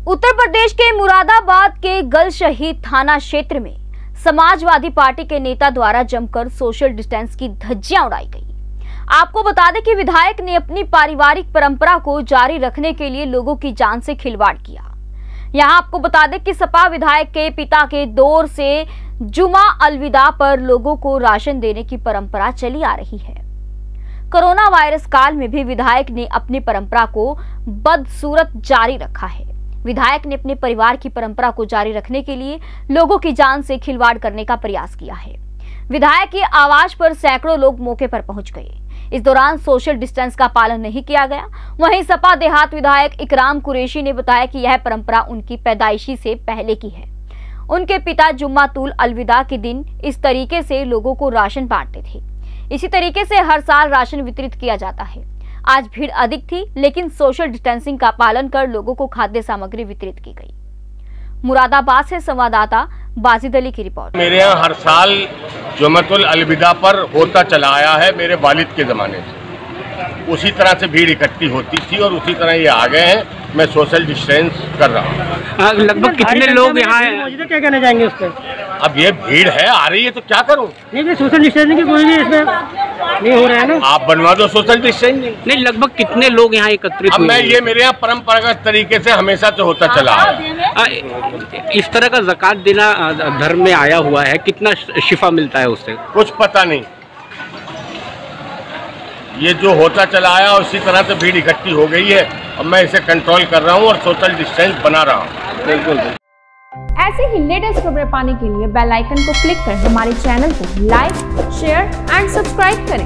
उत्तर प्रदेश के मुरादाबाद के गल शहीद थाना क्षेत्र में समाजवादी पार्टी के नेता द्वारा जमकर सोशल डिस्टेंस की धज्जियां उड़ाई गई। आपको बता दें कि विधायक ने अपनी पारिवारिक परंपरा को जारी रखने के लिए लोगों की जान से खिलवाड़ किया। यहां आपको बता दें कि सपा विधायक के पिता के दौर से जुमा अलविदा पर लोगों को राशन देने की परंपरा चली आ रही है। कोरोना वायरस काल में भी विधायक ने अपनी परंपरा को बदसूरत जारी रखा है। विधायक ने अपने परिवार की परंपरा को जारी रखने के लिए लोगों की जान से खिलवाड़ करने का प्रयास किया है। विधायक की आवाज पर सैकड़ों लोग मौके पर पहुंच गए। इस दौरान सोशल डिस्टेंस का पालन नहीं किया गया। वहीं सपा देहात विधायक इकराम कुरैशी ने बताया कि यह परंपरा उनकी पैदाइशी से पहले की है। उनके पिता जुम्मातुल अलविदा के दिन इस तरीके से लोगों को राशन बांटते थे। इसी तरीके से हर साल राशन वितरित किया जाता है। आज भीड़ अधिक थी, लेकिन सोशल डिस्टेंसिंग का पालन कर लोगों को खाद्य सामग्री वितरित की गई। मुरादाबाद से संवाददाता बाजिद अली की रिपोर्ट। मेरे यहाँ हर साल जुम्मातुल अलविदा पर होता चला आया है। मेरे वालिद के ज़माने से उसी तरह से भीड़ इकट्ठी होती थी और उसी तरह ये आ गए हैं। मैं सोशल डिस्टेंस कर रहा हूँ। लगभग कितने लोग यहाँ हैं? क्या कहना चाहेंगे उस पर? अब ये भीड़ है, आ रही है तो क्या करूँ? नहीं, सोशल डिस्टेंसिंग की कोई भी इसमें नहीं हो रहा है ना। आप बनवा दो सोशल डिस्टेंसिंग। नहीं, लगभग कितने लोग यहाँ एकत्रित अब मैं ये मेरे यहाँ परंपरागत तरीके से हमेशा से होता चला है। इस तरह का ज़कात देना धर्म में आया हुआ है, कितना शिफा मिलता है उससे? कुछ पता नहीं। ये जो होता चला आया उसी तरह से भीड़ इकट्ठी हो गई है। अब मैं इसे कंट्रोल कर रहा हूँ और सोशल डिस्टेंस बना रहा हूँ। बिल्कुल। ऐसे ही लेटेस्ट खबरें पाने के लिए बेल आइकन को क्लिक कर हमारे चैनल को लाइक, शेयर एंड सब्सक्राइब करें।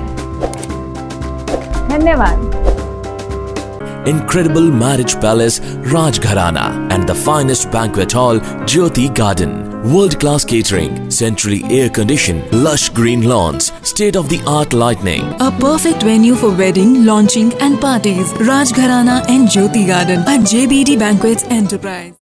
धन्यवाद। Incredible marriage palace Rajgharana and the finest banquet hall Jyoti Garden. World-class catering, centrally air-conditioned, lush green lawns, state-of-the-art lighting. A perfect venue for wedding, launching and parties. Rajgharana and Jyoti Garden at JBD Banquets Enterprise.